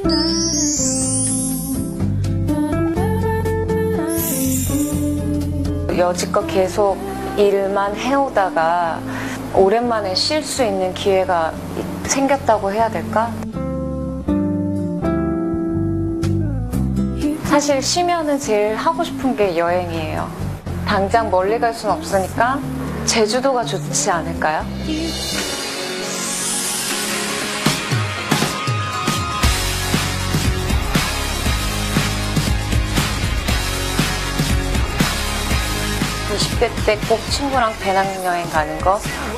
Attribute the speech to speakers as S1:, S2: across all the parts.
S1: 여지껏 계속 일만 해오다가 오랜만에 쉴 수 있는 기회가 생겼다고 해야 될까? 사실 쉬면은 제일 하고 싶은 게 여행이에요. 당장 멀리 갈 순 없으니까 제주도가 좋지 않을까요? (20대) 때 꼭 친구랑 배낭여행 가는 거.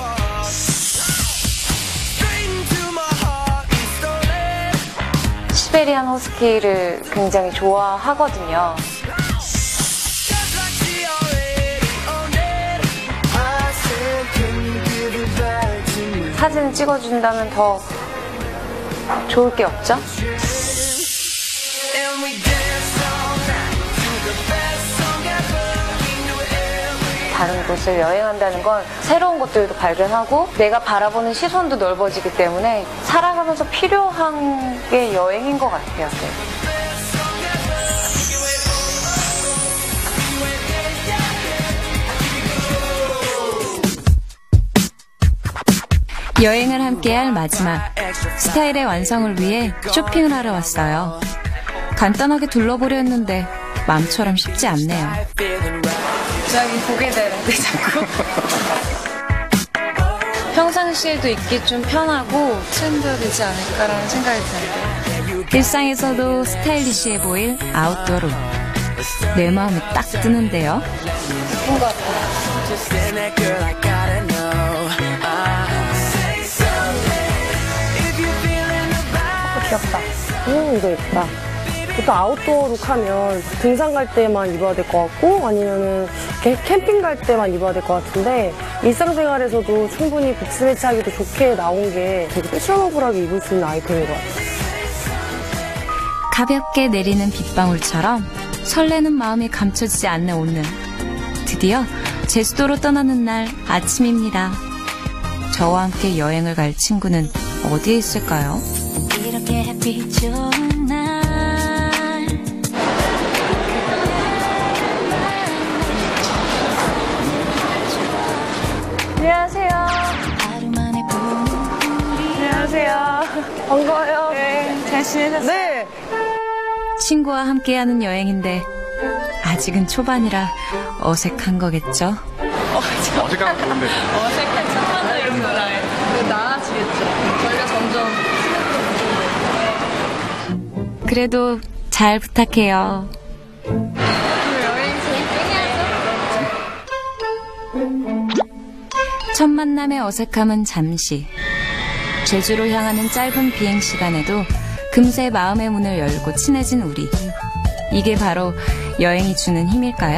S1: 시베리안 허스키를 굉장히 좋아하거든요. 사진 찍어준다면 더 좋을 게 없죠? 다른 곳을 여행한다는 건 새로운 것들도 발견하고 내가 바라보는 시선도 넓어지기 때문에 살아가면서 필요한 게 여행인 것 같아요.
S2: 여행을 함께할 마지막 스타일의 완성을 위해 쇼핑을 하러 왔어요. 간단하게 둘러보려 했는데 마음처럼 쉽지 않네요.
S1: 갑자기 보게 되는데 자꾸. 평상시에도 입기 좀 편하고 트렌드되지 않을까라는 생각이 드는데.
S2: 일상에서도 스타일리시해 보일 아웃도어룩. 내 마음에 딱 드는데요.
S1: 예쁜 것 같아요.
S3: 귀엽다. 이거 예쁘다. 보통 아웃도어 룩 하면 등산 갈 때만 입어야 될 것 같고 아니면은 캠핑 갈 때만 입어야 될 것 같은데 일상생활에서도 충분히 복스 매치하기도 좋게 나온 게 되게 패셔너블하게 입을 수 있는 아이템인 것 같아요.
S2: 가볍게 내리는 빗방울처럼 설레는 마음이 감춰지지 않는 오늘. 드디어 제주도로 떠나는 날 아침입니다. 저와 함께 여행을 갈 친구는 어디에 있을까요? 이렇게 햇빛 좋은 날.
S1: 안녕하세요. 안녕하세요.
S3: 반가워요.
S1: 네, 잘 지내셨어요?
S3: 네.
S2: 친구와 함께하는 여행인데 아직은 초반이라 어색한 거겠죠?
S4: 어색하면 좋은데.
S1: 어색한 첫 번째 이런 거라 나아지겠죠. 저희가 점점.
S2: 그래도 잘 부탁해요.
S1: 여행 재밌게 하죠.
S2: 첫 만남의 어색함은 잠시. 제주로 향하는 짧은 비행 시간에도 금세 마음의 문을 열고 친해진 우리. 이게 바로 여행이 주는 힘일까요?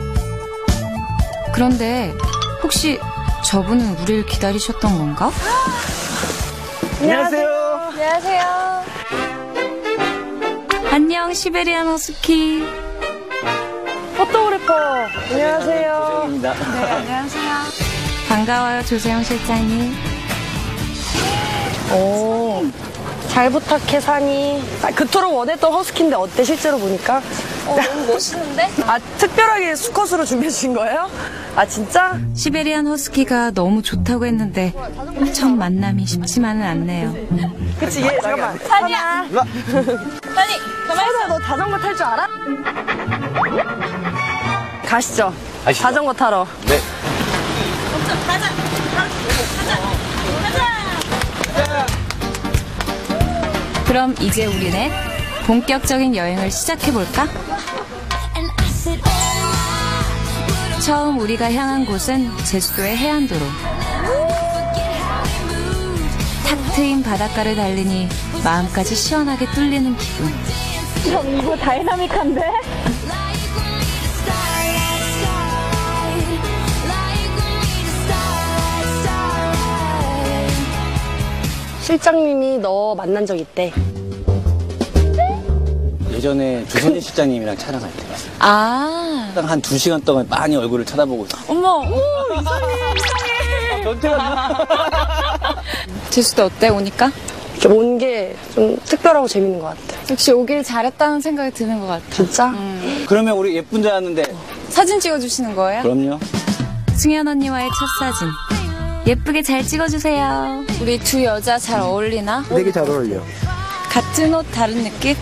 S2: 그런데 혹시 저분은 우리를 기다리셨던 건가?
S3: 안녕하세요.
S1: 안녕하세요.
S2: 안녕, 시베리안 허스키.
S3: 포토그래퍼. 안녕하세요.
S1: 네, 안녕하세요.
S2: 반가워요, 조세영 실장님.
S3: 오, 잘 부탁해 산이. 그토록 원했던 허스키인데 어때 실제로 보니까?
S1: 너무 멋있는데?
S3: 아, 특별하게 수컷으로 준비해 주신 거예요? 아, 진짜?
S2: 시베리안 허스키가 너무 좋다고 했는데 첫 만남이 쉽지만은 않네요.
S3: 그치, 얘, 잠깐만.
S1: 산이야. 산이, 가만히 있어.
S3: 너 자전거 탈 줄 알아? 가시죠.
S4: 가시죠.
S3: 자전거 타러.
S4: 네.
S1: 가자.
S2: 그럼 이제 우리네 본격적인 여행을 시작해볼까? 처음 우리가 향한 곳은 제주도의 해안도로. 탁 트인 바닷가를 달리니 마음까지 시원하게 뚫리는 기분.
S1: 이거 다이나믹한데?
S3: 실장님이 너 만난 적 있대.
S5: 예전에 주선희 실장님이랑 촬영할 때
S2: 아,
S5: 한 2시간 동안 많이 얼굴을 쳐다보고 있어요.
S2: 어머,
S5: 변태가
S2: 제주도 어때, 오니까?
S3: 온 게 좀 특별하고 재밌는 것 같아.
S6: 역시 오길 잘했다는 생각이 드는 것 같아.
S3: 진짜?
S5: 그러면 우리 예쁜 줄 알았는데.
S6: 사진 찍어주시는 거예요?
S5: 그럼요.
S2: 승현 언니와의 첫 사진. 예쁘게 잘 찍어주세요.
S6: 우리 두 여자 잘 어울리나?
S7: 되게 잘 어울려.
S6: 같은 옷 다른 느낌?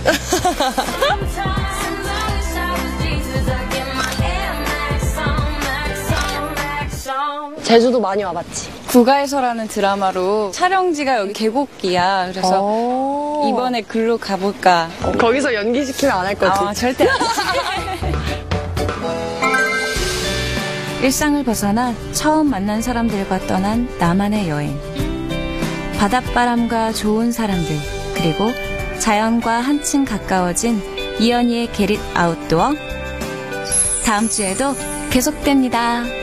S3: 제주도 많이 와봤지?
S6: 국가에서라는 드라마로 촬영지가 여기 계곡이야. 그래서 이번에 글로 가볼까.
S3: 거기서 연기시키면 안 할 거지?
S6: 절대 안 해.
S2: 일상을 벗어나 처음 만난 사람들과 떠난 나만의 여행. 바닷바람과 좋은 사람들, 그리고 자연과 한층 가까워진 이연희의 게릿 아웃도어. 다음 주에도 계속됩니다.